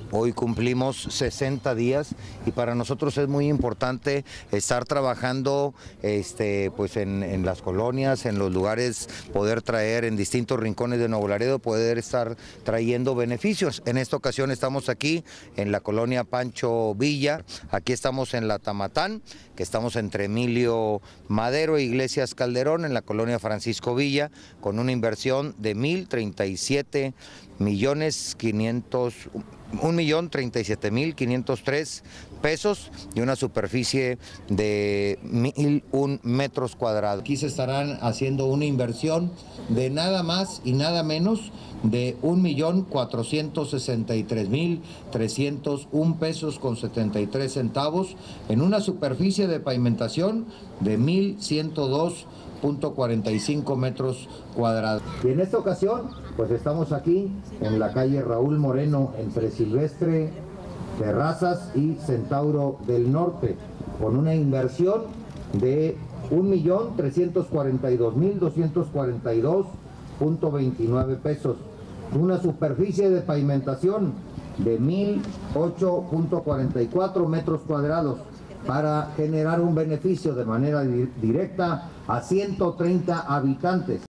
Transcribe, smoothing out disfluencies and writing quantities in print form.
Hoy cumplimos 60 días y para nosotros es muy importante estar trabajando pues en las colonias, en los lugares, poder traer en distintos rincones de Nuevo Laredo, poder estar trayendo beneficios. En esta ocasión estamos aquí en la colonia Pancho Villa, aquí estamos en la Tamatán, que estamos entre Emilio Madero e Iglesias Calderón, en la colonia Francisco Villa, con una inversión de 1,037,503 pesos y una superficie de 1,001 metros cuadrados. Aquí se estarán haciendo una inversión de nada más y nada menos de 1,463,301 pesos con 73 centavos en una superficie de pavimentación de 1,102.45 metros cuadrados. Y en esta ocasión, pues estamos aquí en la calle Raúl Moreno, entre Silvestre, Terrazas y Centauro del Norte, con una inversión de 1,342,242.29 pesos, una superficie de pavimentación de 1,008.44 metros cuadrados, para generar un beneficio de manera directa a 130 habitantes.